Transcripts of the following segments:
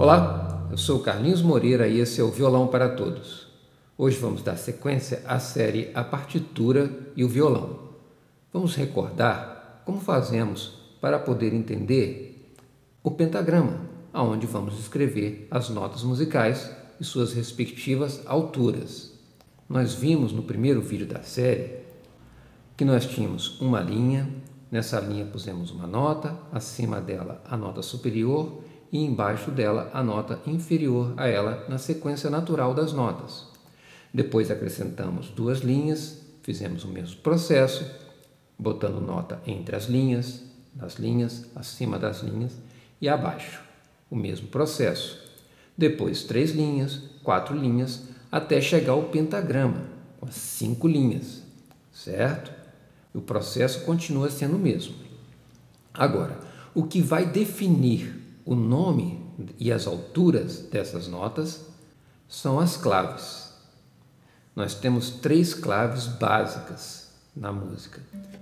Olá, eu sou o Carlinhos Moreira e esse é o Violão para Todos. Hoje vamos dar sequência à série A Partitura e o Violão. Vamos recordar como fazemos para poder entender o pentagrama, aonde vamos escrever as notas musicais e suas respectivas alturas. Nós vimos no primeiro vídeo da série que nós tínhamos uma linha, nessa linha pusemos uma nota, acima dela a nota superior e embaixo dela a nota inferior a ela na sequência natural das notas. Depois acrescentamos duas linhas, fizemos o mesmo processo, botando nota entre as linhas, nas linhas, acima das linhas e abaixo. O mesmo processo. Depois 3 linhas, 4 linhas, até chegar ao pentagrama, com as 5 linhas, certo? O processo continua sendo o mesmo. Agora, o que vai definir o nome e as alturas dessas notas são as claves. Nós temos 3 claves básicas na música.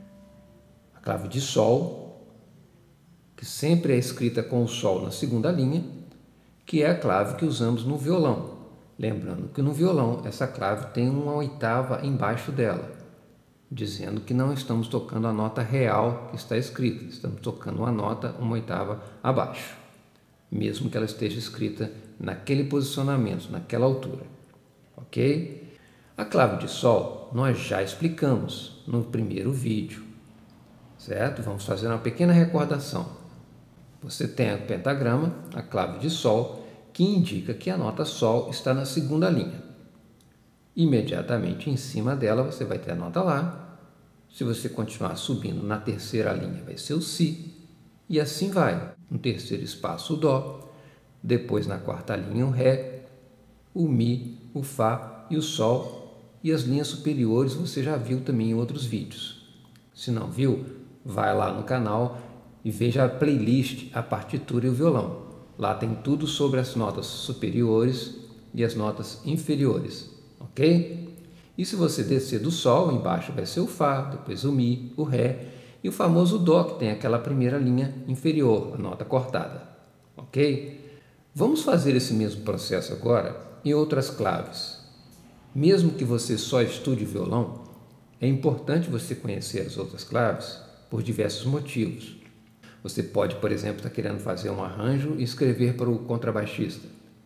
A clave de Sol, que sempre é escrita com o Sol na segunda linha, que é a clave que usamos no violão. Lembrando que no violão essa clave tem uma oitava embaixo dela, dizendo que não estamos tocando a nota real que está escrita, estamos tocando uma nota uma oitava abaixo, mesmo que ela esteja escrita naquele posicionamento, naquela altura, ok? A clave de Sol nós já explicamos no primeiro vídeo, certo? Vamos fazer uma pequena recordação. Você tem o pentagrama, a clave de Sol, que indica que a nota Sol está na segunda linha. Imediatamente em cima dela você vai ter a nota Lá. Se você continuar subindo na terceira linha vai ser o Si, e assim vai. No terceiro espaço o Dó, depois na quarta linha o Ré, o Mi, o Fá e o Sol, e as linhas superiores você já viu também em outros vídeos. Se não viu, vai lá no canal e veja a playlist A Partitura e o Violão. Lá tem tudo sobre as notas superiores e as notas inferiores, ok? E se você descer do Sol, embaixo vai ser o Fá, depois o Mi, o Ré e o famoso Dó, que tem aquela primeira linha inferior, a nota cortada, ok? Vamos fazer esse mesmo processo agora em outras claves. Mesmo que você só estude violão, é importante você conhecer as outras claves por diversos motivos. Você pode, por exemplo, estar querendo fazer um arranjo e escrever para o contrabaixista.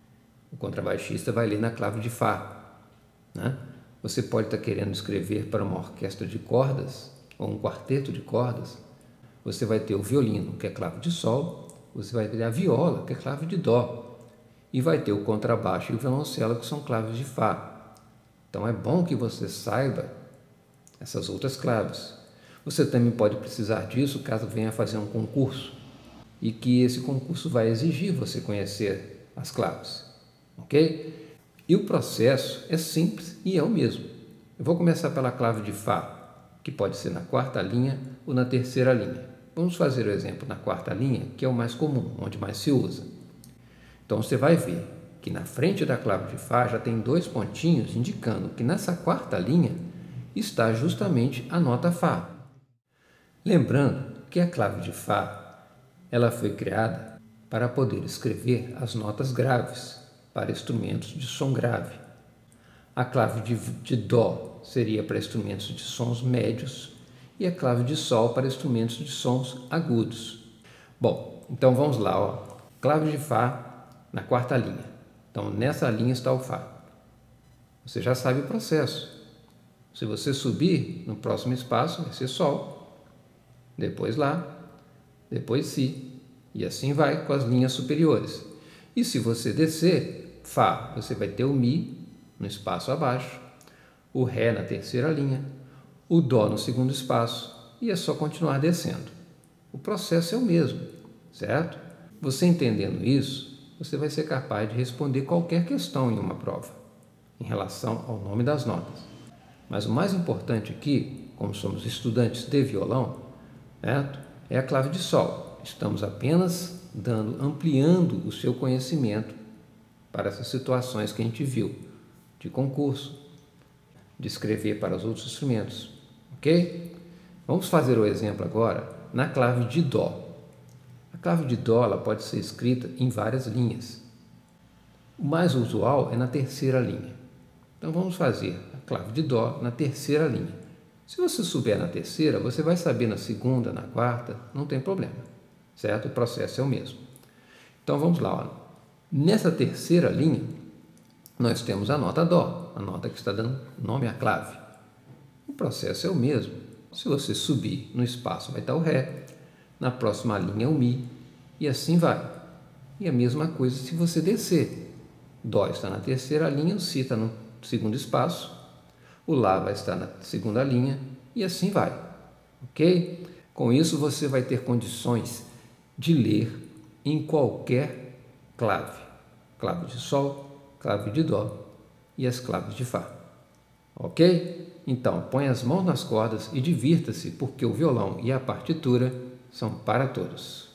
O contrabaixista vai ler na clave de Fá, né? Você pode estar querendo escrever para uma orquestra de cordas ou um quarteto de cordas. Você vai ter o violino, que é clave de Sol, você vai ter a viola, que é clave de Dó, e vai ter o contrabaixo e o violoncelo, que são claves de Fá. Então é bom que você saiba essas outras claves. Você também pode precisar disso caso venha fazer um concurso e que esse concurso vai exigir você conhecer as claves, ok? E o processo é simples e é o mesmo. Eu vou começar pela clave de Fá, que pode ser na quarta linha ou na terceira linha. Vamos fazer o exemplo na quarta linha, que é o mais comum, onde mais se usa. Então você vai ver que na frente da clave de Fá já tem 2 pontinhos indicando que nessa quarta linha está justamente a nota Fá. Lembrando que a clave de Fá ela foi criada para poder escrever as notas graves para instrumentos de som grave. A clave de Dó seria para instrumentos de sons médios e a clave de Sol para instrumentos de sons agudos. Bom, então vamos lá, ó. Clave de Fá na quarta linha. Então nessa linha está o Fá. Você já sabe o processo. Se você subir no próximo espaço vai ser Sol, depois Lá, depois Si, e assim vai com as linhas superiores. E se você descer, Fá, você vai ter o Mi no espaço abaixo, o Ré na terceira linha, o Dó no segundo espaço, e é só continuar descendo. O processo é o mesmo, certo? Você entendendo isso, você vai ser capaz de responder qualquer questão em uma prova, em relação ao nome das notas. Mas o mais importante aqui, como somos estudantes de violão, certo? É a clave de Sol. Estamos apenas ampliando o seu conhecimento para essas situações que a gente viu, de concurso, de escrever para os outros instrumentos, ok? Vamos fazer o exemplo agora na clave de Dó. A clave de Dó ela pode ser escrita em várias linhas. O mais usual é na terceira linha. Então vamos fazer a clave de Dó na terceira linha. Se você souber na terceira, você vai saber na segunda, na quarta, não tem problema, certo? O processo é o mesmo. Então vamos lá, ó. Nessa terceira linha, nós temos a nota Dó, a nota que está dando nome à clave. O processo é o mesmo. Se você subir no espaço, vai estar o Ré, na próxima linha o Mi, e assim vai. E a mesma coisa se você descer. Dó está na terceira linha, o Si está no segundo espaço, o Lá vai estar na segunda linha, e assim vai. Ok? Com isso, você vai ter condições de ler em qualquer clave. Clave de Sol, clave de Dó e as claves de Fá. Ok? Então, põe as mãos nas cordas e divirta-se, porque o violão e a partitura são para todos.